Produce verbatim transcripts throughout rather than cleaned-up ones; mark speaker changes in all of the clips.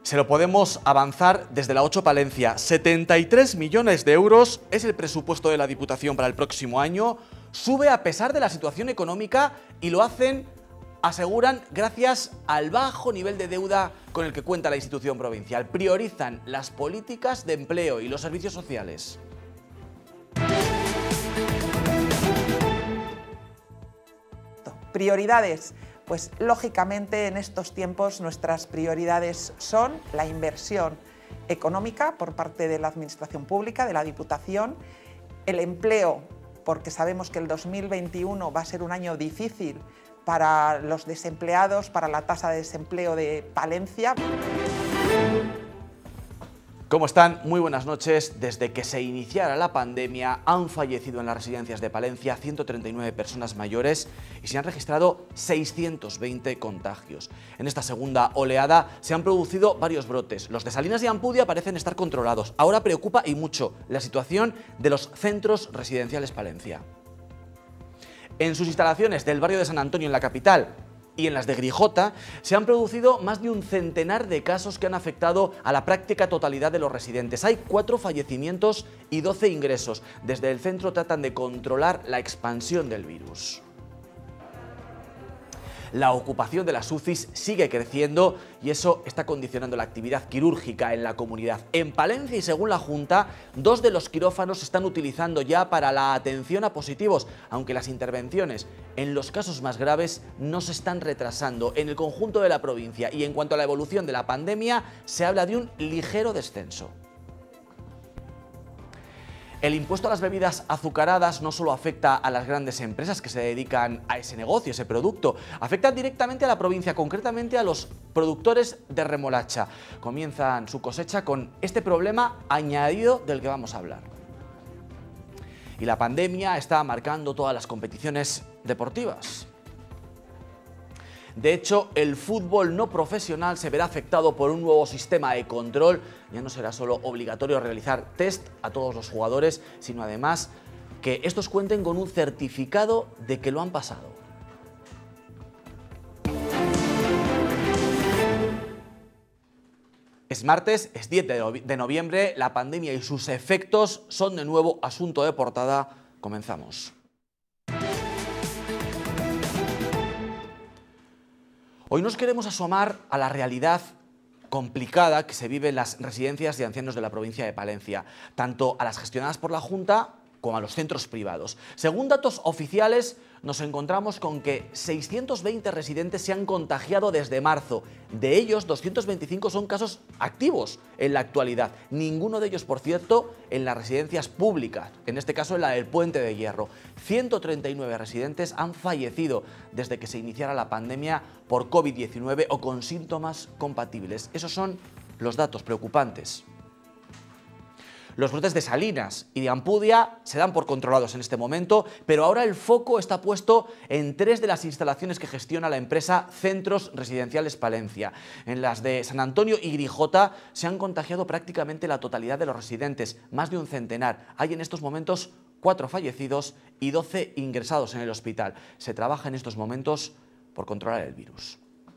Speaker 1: Se lo podemos avanzar desde la ocho Palencia. setenta y tres millones de euros es el presupuesto de la Diputación para el próximo año. Sube a pesar de la situación económica y lo hacen, aseguran, gracias al bajo nivel de deuda con el que cuenta la institución provincial. Priorizan las políticas de empleo y los servicios sociales.
Speaker 2: Prioridades. Pues lógicamente en estos tiempos nuestras prioridades son la inversión económica por parte de la Administración Pública, de la Diputación, el empleo, porque sabemos que el dos mil veintiuno va a ser un año difícil para los desempleados, para la tasa de desempleo de Palencia.
Speaker 1: ¿Cómo están? Muy buenas noches. Desde que se iniciara la pandemia han fallecido en las residencias de Palencia ciento treinta y nueve personas mayores y se han registrado seiscientos veinte contagios. En esta segunda oleada se han producido varios brotes. Los de Salinas y Ampudia parecen estar controlados. Ahora preocupa y mucho la situación de los centros residenciales Palencia. En sus instalaciones del barrio de San Antonio, en la capital, y en las de Grijota, se han producido más de un centenar de casos que han afectado a la práctica totalidad de los residentes. Hay cuatro fallecimientos y doce ingresos. Desde el centro tratan de controlar la expansión del virus. La ocupación de las U C Is sigue creciendo y eso está condicionando la actividad quirúrgica en la comunidad. En Palencia y según la Junta, dos de los quirófanos se están utilizando ya para la atención a positivos, aunque las intervenciones en los casos más graves no se están retrasando en el conjunto de la provincia. Y en cuanto a la evolución de la pandemia, se habla de un ligero descenso. El impuesto a las bebidas azucaradas no solo afecta a las grandes empresas que se dedican a ese negocio, ese producto, afecta directamente a la provincia, concretamente a los productores de remolacha. Comienzan su cosecha con este problema añadido del que vamos a hablar. Y la pandemia está marcando todas las competiciones deportivas. De hecho, el fútbol no profesional se verá afectado por un nuevo sistema de control. Ya no será solo obligatorio realizar test a todos los jugadores, sino además que estos cuenten con un certificado de que lo han pasado. Es martes, es diez de noviembre, la pandemia y sus efectos son de nuevo asunto de portada. Comenzamos. Hoy nos queremos asomar a la realidad complicada que se vive en las residencias de ancianos de la provincia de Palencia, tanto a las gestionadas por la Junta como a los centros privados. Según datos oficiales, nos encontramos con que seiscientos veinte residentes se han contagiado desde marzo. De ellos, doscientos veinticinco son casos activos en la actualidad. Ninguno de ellos, por cierto, en las residencias públicas, en este caso en la del Puente de Hierro. ciento treinta y nueve residentes han fallecido desde que se iniciara la pandemia por COVID diecinueve o con síntomas compatibles. Esos son los datos preocupantes. Los brotes de Salinas y de Ampudia se dan por controlados en este momento, pero ahora el foco está puesto en tres de las instalaciones que gestiona la empresa Centros Residenciales Palencia. En las de San Antonio y Grijota se han contagiado prácticamente la totalidad de los residentes, más de un centenar. Hay en estos momentos cuatro fallecidos y doce ingresados en el hospital. Se trabaja en estos momentos por controlar el virus.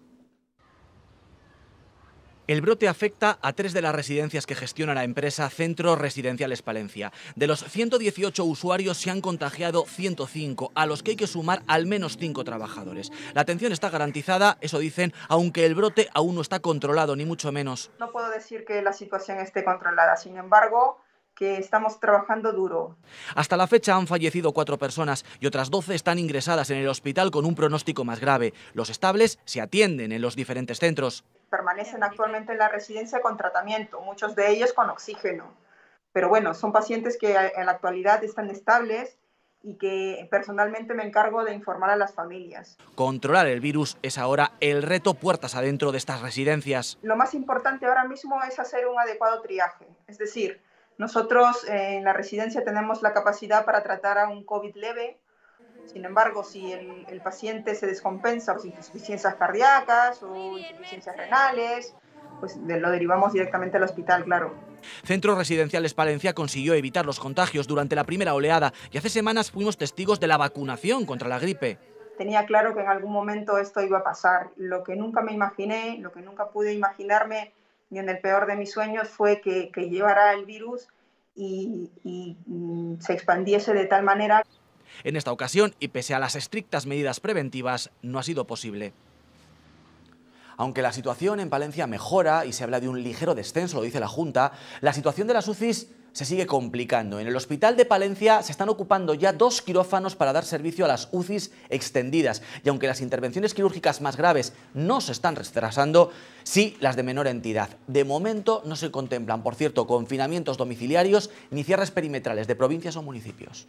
Speaker 1: El brote afecta a tres de las residencias que gestiona la empresa Centros Residenciales Palencia. De los ciento dieciocho usuarios se han contagiado ciento cinco, a los que hay que sumar al menos cinco trabajadores. La atención está garantizada, eso dicen, aunque el brote aún no está controlado, ni mucho menos.
Speaker 3: No puedo decir que la situación esté controlada, sin embargo, que estamos trabajando duro.
Speaker 1: Hasta la fecha han fallecido cuatro personas y otras doce están ingresadas en el hospital con un pronóstico más grave. Los estables se atienden en los diferentes centros.
Speaker 3: Permanecen actualmente en la residencia con tratamiento, muchos de ellos con oxígeno. Pero bueno, son pacientes que en la actualidad están estables y que personalmente me encargo de informar a las familias.
Speaker 1: Controlar el virus es ahora el reto puertas adentro de estas residencias.
Speaker 3: Lo más importante ahora mismo es hacer un adecuado triaje, es decir, nosotros eh, en la residencia tenemos la capacidad para tratar a un COVID leve. Sin embargo, si el, el paciente se descompensa por insuficiencias cardíacas o insuficiencias renales, pues lo derivamos directamente al hospital, claro.
Speaker 1: Centros Residenciales Palencia consiguió evitar los contagios durante la primera oleada y hace semanas fuimos testigos de la vacunación contra la gripe.
Speaker 3: Tenía claro que en algún momento esto iba a pasar. Lo que nunca me imaginé, lo que nunca pude imaginarme ni en el peor de mis sueños fue que, que llevara el virus y, y, y se expandiese de tal manera.
Speaker 1: En esta ocasión, y pese a las estrictas medidas preventivas, no ha sido posible. Aunque la situación en Palencia mejora y se habla de un ligero descenso, lo dice la Junta, la situación de las U C Is se sigue complicando. En el Hospital de Palencia se están ocupando ya dos quirófanos para dar servicio a las U C Is extendidas. Y aunque las intervenciones quirúrgicas más graves no se están retrasando, sí las de menor entidad. De momento no se contemplan, por cierto, confinamientos domiciliarios ni cierres perimetrales de provincias o municipios.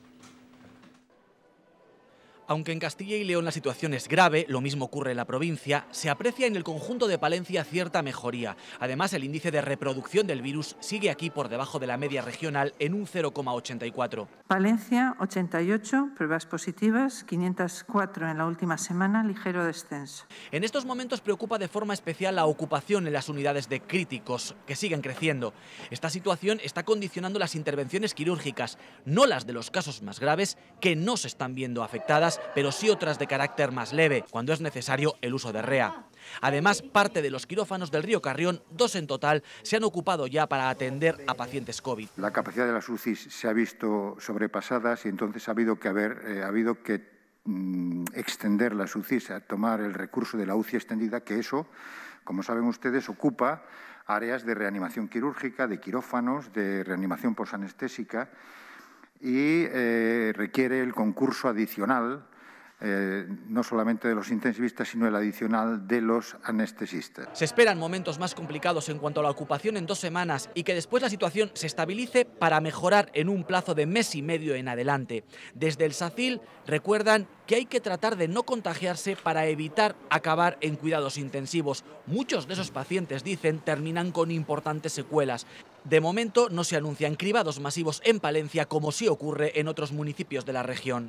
Speaker 1: Aunque en Castilla y León la situación es grave, lo mismo ocurre en la provincia, se aprecia en el conjunto de Palencia cierta mejoría. Además, el índice de reproducción del virus sigue aquí por debajo de la media regional en un cero coma ochenta y cuatro.
Speaker 4: Palencia, ochenta y ocho pruebas positivas, quinientas cuatro en la última semana, ligero descenso.
Speaker 1: En estos momentos preocupa de forma especial la ocupación en las unidades de críticos, que siguen creciendo. Esta situación está condicionando las intervenciones quirúrgicas, no las de los casos más graves, que no se están viendo afectadas, pero sí otras de carácter más leve, cuando es necesario el uso de R E A. Además, parte de los quirófanos del Río Carrión, dos en total, se han ocupado ya para atender a pacientes COVID.
Speaker 5: La capacidad de las U C Is se ha visto sobrepasadas y entonces ha habido que, haber, eh, ha habido que mm, extender las U C Is, a tomar el recurso de la U C I extendida, que eso, como saben ustedes, ocupa áreas de reanimación quirúrgica, de quirófanos, de reanimación posanestésica, y eh, requiere el concurso adicional, eh, no solamente de los intensivistas, sino el adicional de los anestesistas.
Speaker 1: Se esperan momentos más complicados en cuanto a la ocupación en dos semanas y que después la situación se estabilice para mejorar en un plazo de mes y medio en adelante. Desde el SACIL recuerdan que hay que tratar de no contagiarse para evitar acabar en cuidados intensivos. Muchos de esos pacientes, dicen, terminan con importantes secuelas. De momento no se anuncian cribados masivos en Palencia, como sí ocurre en otros municipios de la región.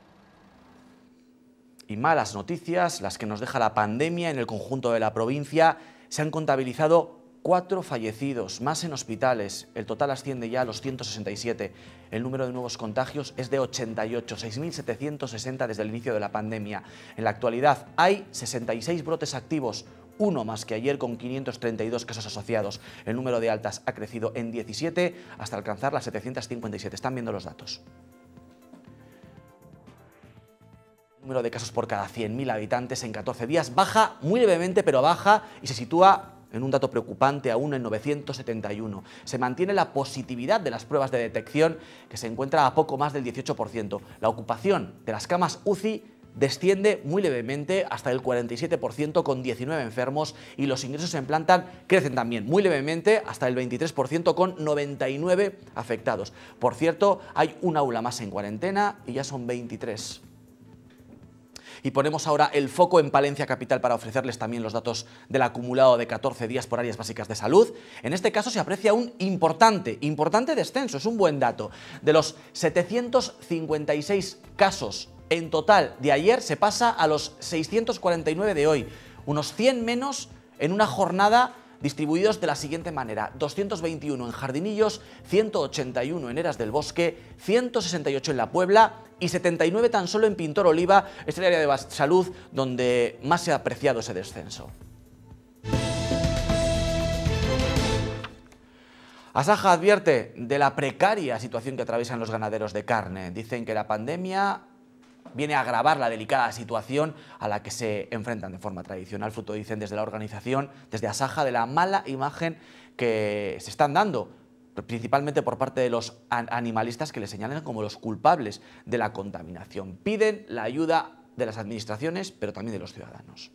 Speaker 1: Y malas noticias, las que nos deja la pandemia en el conjunto de la provincia. Se han contabilizado cuatro fallecidos, más en hospitales. El total asciende ya a los ciento sesenta y siete. El número de nuevos contagios es de ochenta y ocho, seis mil setecientos sesenta desde el inicio de la pandemia. En la actualidad hay sesenta y seis brotes activos, uno más que ayer, con quinientos treinta y dos casos asociados. El número de altas ha crecido en diecisiete hasta alcanzar las setecientos cincuenta y siete. Están viendo los datos. El número de casos por cada cien mil habitantes en catorce días baja muy levemente, pero baja, y se sitúa en un dato preocupante aún en novecientos setenta y uno. Se mantiene la positividad de las pruebas de detección, que se encuentra a poco más del dieciocho por ciento. La ocupación de las camas U C I desciende muy levemente hasta el cuarenta y siete por ciento, con diecinueve enfermos, y los ingresos en planta crecen también muy levemente hasta el veintitrés por ciento, con noventa y nueve afectados. Por cierto, hay un aula más en cuarentena y ya son veintitrés. Y ponemos ahora el foco en Palencia capital para ofrecerles también los datos del acumulado de catorce días por áreas básicas de salud. En este caso se aprecia un importante, importante descenso, es un buen dato. De los setecientos cincuenta y seis casos en total de ayer, se pasa a los seiscientos cuarenta y nueve de hoy, unos cien menos en una jornada, distribuidos de la siguiente manera: doscientos veintiuno en Jardinillos, ciento ochenta y uno en Eras del Bosque, ciento sesenta y ocho en La Puebla y setenta y nueve tan solo en Pintor Oliva, este es el área de salud donde más se ha apreciado ese descenso. Asaja advierte de la precaria situación que atraviesan los ganaderos de carne. Dicen que la pandemia viene a agravar la delicada situación a la que se enfrentan de forma tradicional, fruto, dicen desde la organización, desde Asaja, de la mala imagen que se están dando, principalmente por parte de los animalistas, que les señalan como los culpables de la contaminación. Piden la ayuda de las administraciones, pero también de los ciudadanos.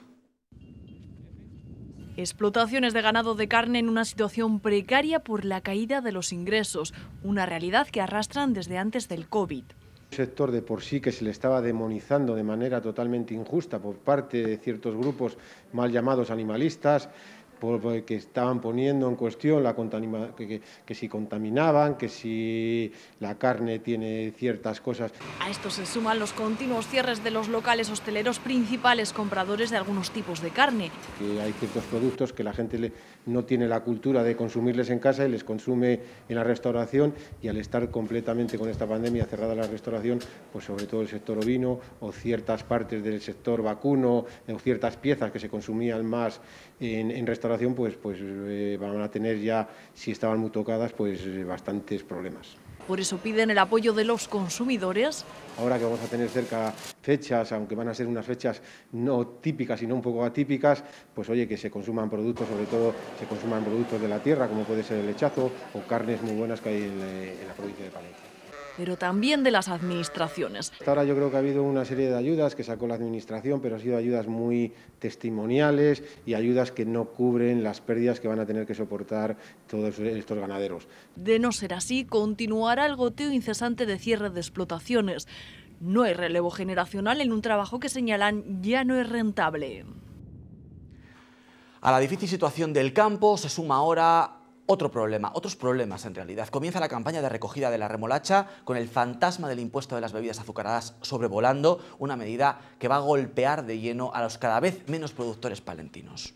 Speaker 6: Explotaciones de ganado de carne en una situación precaria por la caída de los ingresos, una realidad que arrastran desde antes del COVID.
Speaker 7: Un sector de por sí que se le estaba demonizando de manera totalmente injusta por parte de ciertos grupos mal llamados animalistas, que estaban poniendo en cuestión la que, que, que si contaminaban, que si la carne tiene ciertas cosas.
Speaker 6: A esto se suman los continuos cierres de los locales hosteleros principales compradores de algunos tipos de carne.
Speaker 7: Que hay ciertos productos que la gente le, no tiene la cultura de consumirles en casa y les consume en la restauración, y al estar completamente con esta pandemia cerrada la restauración, pues sobre todo el sector ovino o ciertas partes del sector vacuno o ciertas piezas que se consumían más en, en restauración, administración pues, pues eh, van a tener ya, si estaban muy tocadas, pues eh, bastantes problemas.
Speaker 6: Por eso piden el apoyo de los consumidores.
Speaker 7: Ahora que vamos a tener cerca fechas, aunque van a ser unas fechas no típicas, sino un poco atípicas, pues oye, que se consuman productos, sobre todo se consuman productos de la tierra, como puede ser el lechazo o carnes muy buenas que hay en, en la provincia de Palencia.
Speaker 6: Pero también de las administraciones.
Speaker 7: Hasta ahora yo creo que ha habido una serie de ayudas que sacó la administración, pero han sido ayudas muy testimoniales y ayudas que no cubren las pérdidas que van a tener que soportar todos estos ganaderos.
Speaker 6: De no ser así, continuará el goteo incesante de cierre de explotaciones. No hay relevo generacional en un trabajo que señalan ya no es rentable.
Speaker 1: A la difícil situación del campo se suma ahora otro problema, otros problemas en realidad. Comienza la campaña de recogida de la remolacha con el fantasma del impuesto de las bebidas azucaradas sobrevolando, una medida que va a golpear de lleno a los cada vez menos productores palentinos.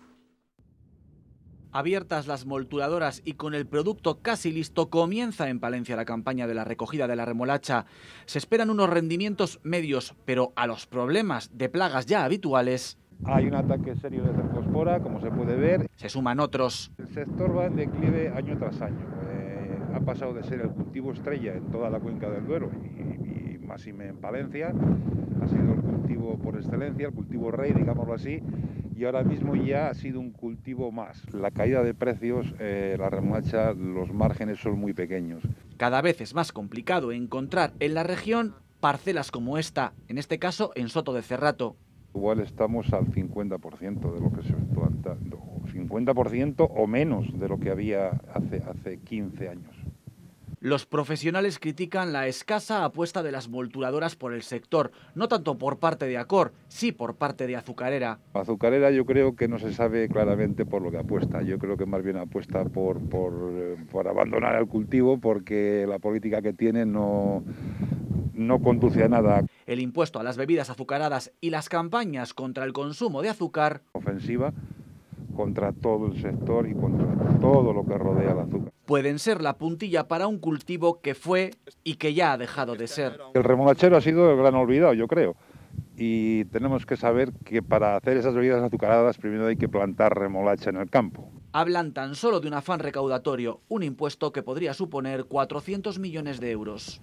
Speaker 1: Abiertas las molturadoras y con el producto casi listo, comienza en Palencia la campaña de la recogida de la remolacha. Se esperan unos rendimientos medios, pero a los problemas de plagas ya habituales
Speaker 8: hay un ataque serio de cercospora, como se puede ver.
Speaker 1: Se suman otros.
Speaker 8: El sector va en declive año tras año. Eh, ha pasado de ser el cultivo estrella en toda la cuenca del Duero y, y máxime en Palencia. Ha sido el cultivo por excelencia, el cultivo rey, digámoslo así, y ahora mismo ya ha sido un cultivo más. La caída de precios, eh, la remolacha, los márgenes son muy pequeños.
Speaker 1: Cada vez es más complicado encontrar en la región parcelas como esta, en este caso en Soto de Cerrato.
Speaker 8: Igual estamos al cincuenta por ciento de lo que se planta, cincuenta por ciento o menos de lo que había hace, hace quince años.
Speaker 1: Los profesionales critican la escasa apuesta de las molturadoras por el sector, no tanto por parte de Acor, sí por parte de Azucarera.
Speaker 8: Azucarera yo creo que no se sabe claramente por lo que apuesta, yo creo que más bien apuesta por, por, por abandonar el cultivo porque la política que tiene no... no conduce a nada.
Speaker 1: El impuesto a las bebidas azucaradas y las campañas contra el consumo de azúcar.
Speaker 8: Ofensiva contra todo el sector y contra todo lo que rodea el azúcar.
Speaker 1: Pueden ser la puntilla para un cultivo que fue y que ya ha dejado de ser.
Speaker 8: El remolachero ha sido el gran olvidado, yo creo. Y tenemos que saber que para hacer esas bebidas azucaradas primero hay que plantar remolacha en el campo.
Speaker 1: Hablan tan solo de un afán recaudatorio, un impuesto que podría suponer cuatrocientos millones de euros.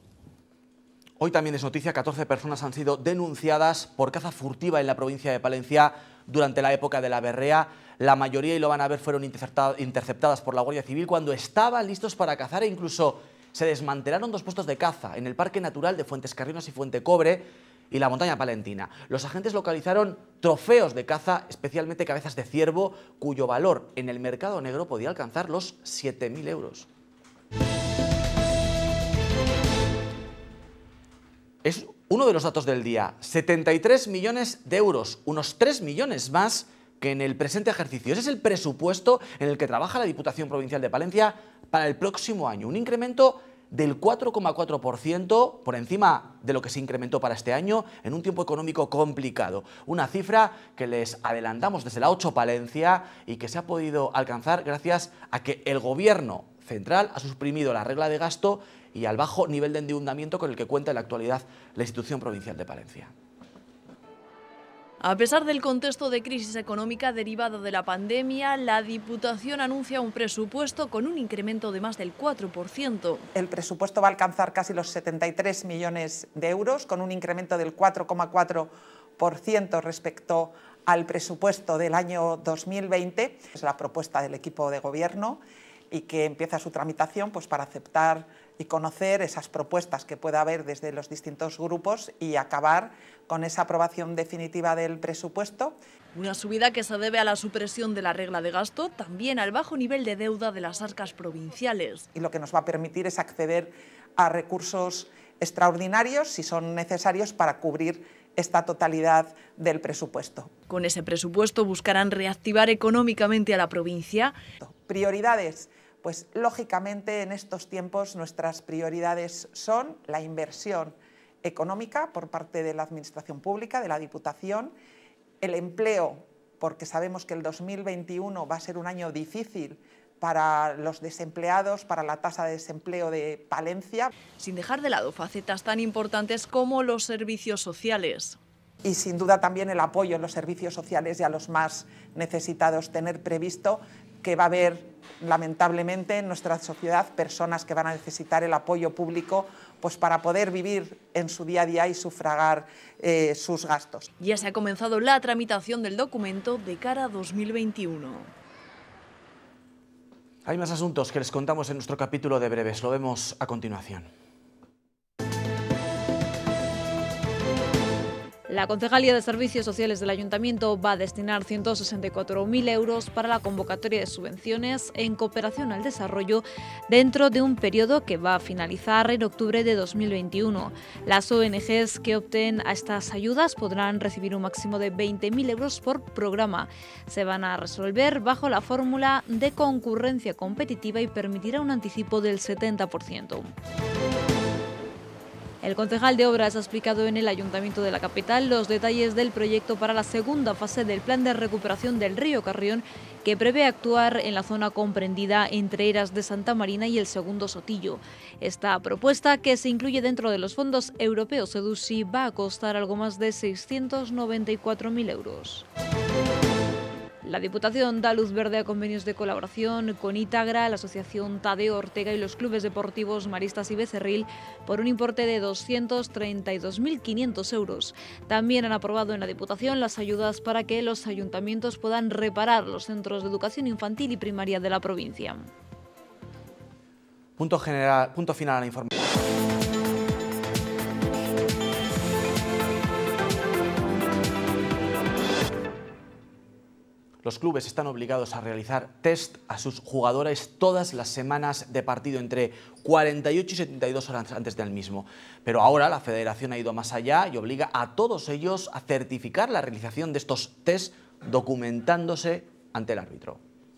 Speaker 1: Hoy también es noticia, catorce personas han sido denunciadas por caza furtiva en la provincia de Palencia durante la época de la berrea. La mayoría, y lo van a ver, fueron interceptadas por la Guardia Civil cuando estaban listos para cazar e incluso se desmantelaron dos puestos de caza en el Parque Natural de Fuentes Carrinos y Fuente Cobre y la montaña palentina. Los agentes localizaron trofeos de caza, especialmente cabezas de ciervo, cuyo valor en el mercado negro podía alcanzar los siete mil euros. Es uno de los datos del día, setenta y tres millones de euros, unos tres millones más que en el presente ejercicio. Ese es el presupuesto en el que trabaja la Diputación Provincial de Palencia para el próximo año, un incremento del cuatro coma cuatro por ciento por encima de lo que se incrementó para este año en un tiempo económico complicado. Una cifra que les adelantamos desde la ocho Palencia y que se ha podido alcanzar gracias a que el Gobierno central ha suprimido la regla de gasto y al bajo nivel de endeudamiento con el que cuenta en la actualidad la institución provincial de Palencia.
Speaker 6: A pesar del contexto de crisis económica derivado de la pandemia, la Diputación anuncia un presupuesto con un incremento de más del cuatro por ciento.
Speaker 2: El presupuesto va a alcanzar casi los setenta y tres millones de euros, con un incremento del cuatro coma cuatro por ciento respecto al presupuesto del año dos mil veinte. Es la propuesta del equipo de gobierno y que empieza su tramitación pues, para aceptar y conocer esas propuestas que pueda haber desde los distintos grupos y acabar con esa aprobación definitiva del presupuesto.
Speaker 6: Una subida que se debe a la supresión de la regla de gasto, también al bajo nivel de deuda de las arcas provinciales.
Speaker 2: Y lo que nos va a permitir es acceder a recursos extraordinarios, si son necesarios, para cubrir esta totalidad del presupuesto.
Speaker 6: Con ese presupuesto buscarán reactivar económicamente a la provincia.
Speaker 2: Prioridades. Pues lógicamente en estos tiempos nuestras prioridades son la inversión económica por parte de la Administración Pública, de la Diputación, el empleo, porque sabemos que el dos mil veintiuno va a ser un año difícil para los desempleados, para la tasa de desempleo de Palencia.
Speaker 6: Sin dejar de lado facetas tan importantes como los servicios sociales.
Speaker 2: y sin duda también el apoyo en los servicios sociales y a los más necesitados. Tener previsto que va a haber, lamentablemente, en nuestra sociedad personas que van a necesitar el apoyo público pues para poder vivir en su día a día y sufragar eh, sus gastos.
Speaker 6: Ya se ha comenzado la tramitación del documento de cara a dos mil veintiuno.
Speaker 1: Hay más asuntos que les contamos en nuestro capítulo de breves. Lo vemos a continuación.
Speaker 6: La Concejalía de Servicios Sociales del Ayuntamiento va a destinar ciento sesenta y cuatro mil euros para la convocatoria de subvenciones en cooperación al desarrollo dentro de un periodo que va a finalizar en octubre de dos mil veintiuno. Las O N Ges que opten a estas ayudas podrán recibir un máximo de veinte mil euros por programa. Se van a resolver bajo la fórmula de concurrencia competitiva y permitirá un anticipo del setenta por ciento. El concejal de Obras ha explicado en el Ayuntamiento de la capital los detalles del proyecto para la segunda fase del plan de recuperación del río Carrión, que prevé actuar en la zona comprendida entre Eras de Santa Marina y el Segundo Sotillo. Esta propuesta, que se incluye dentro de los fondos europeos EDUSI, va a costar algo más de seiscientos noventa y cuatro mil euros. La Diputación da luz verde a convenios de colaboración con Itagra, la Asociación Tadeo Ortega y los clubes deportivos Maristas y Becerril por un importe de doscientos treinta y dos mil quinientos euros. También han aprobado en la Diputación las ayudas para que los ayuntamientos puedan reparar los centros de educación infantil y primaria de la provincia.
Speaker 1: Punto, general, punto final a la información. Los clubes están obligados a realizar test a sus jugadores todas las semanas de partido, entre cuarenta y ocho y setenta y dos horas antes del mismo. Pero ahora la Federación ha ido más allá y obliga a todos ellos a certificar la realización de estos test documentándose ante el árbitro.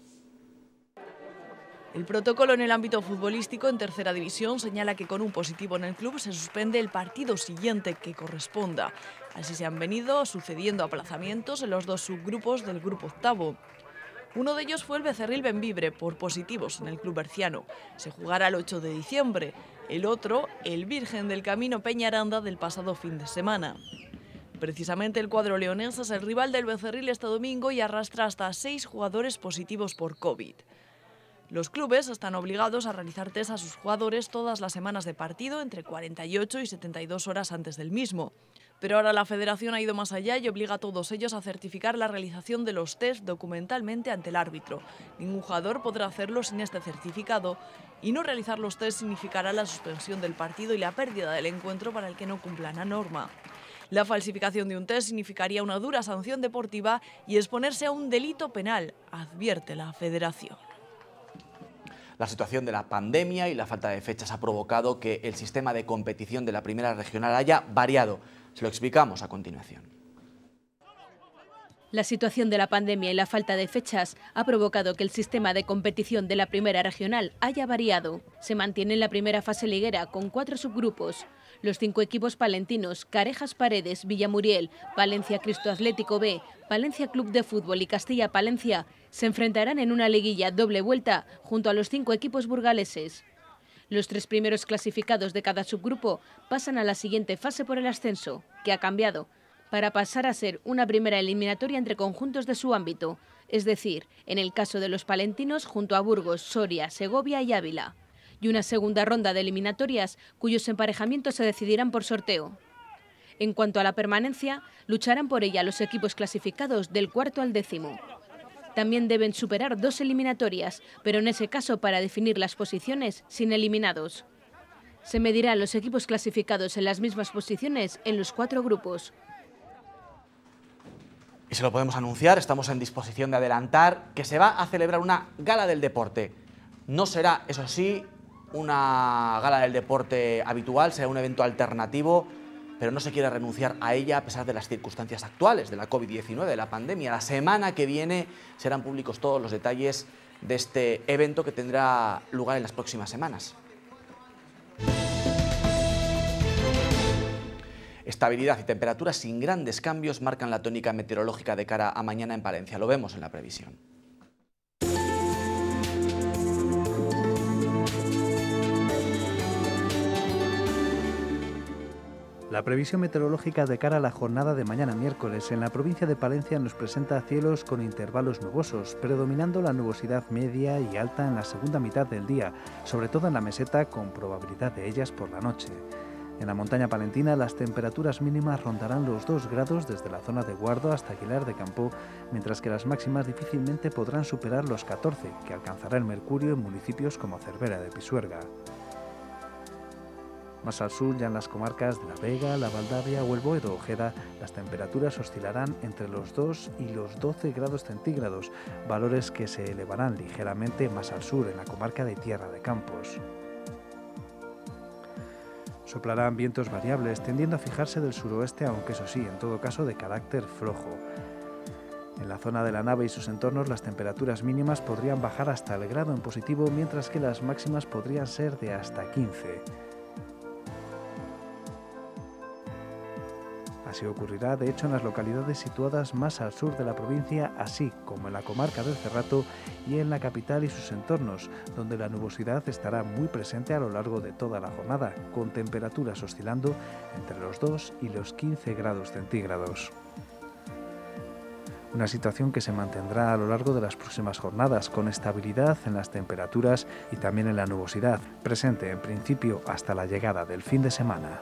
Speaker 6: El protocolo en el ámbito futbolístico en tercera división señala que con un positivo en el club se suspende el partido siguiente que corresponda. Así se han venido sucediendo aplazamientos en los dos subgrupos del grupo octavo. Uno de ellos fue el Becerril Bembibre, por positivos en el club berciano. Se jugará el ocho de diciembre. El otro, el Virgen del Camino Peñaranda, del pasado fin de semana. Precisamente el cuadro leonés es el rival del Becerril este domingo y arrastra hasta seis jugadores positivos por COVID. Los clubes están obligados a realizar test a sus jugadores todas las semanas de partido, entre cuarenta y ocho y setenta y dos horas antes del mismo. Pero ahora la Federación ha ido más allá y obliga a todos ellos a certificar la realización de los test documentalmente ante el árbitro. Ningún jugador podrá hacerlo sin este certificado y no realizar los test significará la suspensión del partido y la pérdida del encuentro para el que no cumpla la norma. La falsificación de un test significaría una dura sanción deportiva y exponerse a un delito penal, advierte la Federación.
Speaker 1: La situación de la pandemia y la falta de fechas ha provocado que el sistema de competición de la primera regional haya variado. Se lo explicamos a continuación.
Speaker 9: La situación de la pandemia y la falta de fechas ha provocado que el sistema de competición de la primera regional haya variado. Se mantiene en la primera fase liguera con cuatro subgrupos. Los cinco equipos palentinos, Carejas Paredes, Villamuriel, Palencia Cristo Atlético B, Palencia Club de Fútbol y Castilla Palencia, se enfrentarán en una liguilla doble vuelta junto a los cinco equipos burgaleses. Los tres primeros clasificados de cada subgrupo pasan a la siguiente fase por el ascenso, que ha cambiado, para pasar a ser una primera eliminatoria entre conjuntos de su ámbito, es decir, en el caso de los palentinos junto a Burgos, Soria, Segovia y Ávila, y una segunda ronda de eliminatorias cuyos emparejamientos se decidirán por sorteo. En cuanto a la permanencia, lucharán por ella los equipos clasificados del cuarto al décimo. También deben superar dos eliminatorias, pero en ese caso para definir las posiciones sin eliminados. Se medirán los equipos clasificados en las mismas posiciones en los cuatro grupos.
Speaker 1: Y se lo podemos anunciar, estamos en disposición de adelantar que se va a celebrar una gala del deporte. No será, eso sí, una gala del deporte habitual, será un evento alternativo, pero no se quiere renunciar a ella a pesar de las circunstancias actuales de la COVID diecinueve, de la pandemia. La semana que viene serán públicos todos los detalles de este evento que tendrá lugar en las próximas semanas. Estabilidad y temperaturas sin grandes cambios marcan la tónica meteorológica de cara a mañana en Palencia. Lo vemos en la previsión.
Speaker 10: La previsión meteorológica de cara a la jornada de mañana miércoles en la provincia de Palencia nos presenta cielos con intervalos nubosos, predominando la nubosidad media y alta en la segunda mitad del día, sobre todo en la meseta, con probabilidad de ellas por la noche. En la montaña palentina las temperaturas mínimas rondarán los dos grados desde la zona de Guardo hasta Aguilar de Campoo, mientras que las máximas difícilmente podrán superar los catorce, que alcanzará el mercurio en municipios como Cervera de Pisuerga. Más al sur, ya en las comarcas de La Vega, La Valdavia o el Boedo Ojeda, las temperaturas oscilarán entre los dos y los doce grados centígrados, valores que se elevarán ligeramente más al sur, en la comarca de Tierra de Campos. Soplarán vientos variables, tendiendo a fijarse del suroeste, aunque eso sí, en todo caso de carácter flojo. En la zona de la nave y sus entornos, las temperaturas mínimas podrían bajar hasta el grado en positivo, mientras que las máximas podrían ser de hasta quince. Así ocurrirá, de hecho, en las localidades situadas más al sur de la provincia, así como en la comarca del Cerrato y en la capital y sus entornos, donde la nubosidad estará muy presente a lo largo de toda la jornada, con temperaturas oscilando entre los dos y los quince grados centígrados. Una situación que se mantendrá a lo largo de las próximas jornadas, con estabilidad en las temperaturas y también en la nubosidad, presente en principio hasta la llegada del fin de semana.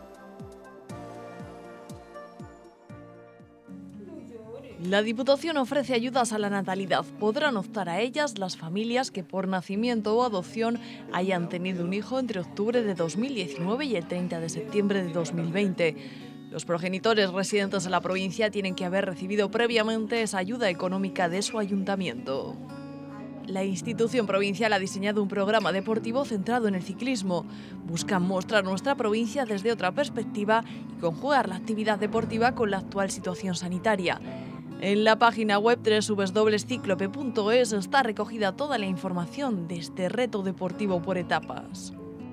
Speaker 6: La Diputación ofrece ayudas a la natalidad. Podrán optar a ellas las familias que por nacimiento o adopción hayan tenido un hijo entre octubre de dos mil diecinueve y el treinta de septiembre de dos mil veinte. Los progenitores residentes en la provincia tienen que haber recibido previamente esa ayuda económica de su ayuntamiento. La institución provincial ha diseñado un programa deportivo centrado en el ciclismo. Buscan mostrar nuestra provincia desde otra perspectiva y conjugar la actividad deportiva con la actual situación sanitaria. En la página web doble u doble u doble u punto ciclope punto es está recogida toda la información de este reto deportivo por etapas.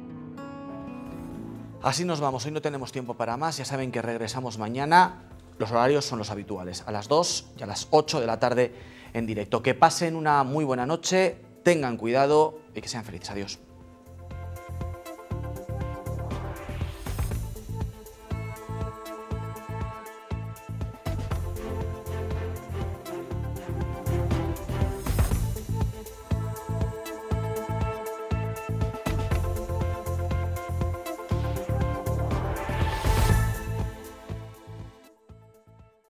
Speaker 1: Así nos vamos, hoy no tenemos tiempo para más, ya saben que regresamos mañana. Los horarios son los habituales, a las dos y a las ocho de la tarde en directo. Que pasen una muy buena noche, tengan cuidado y que sean felices. Adiós.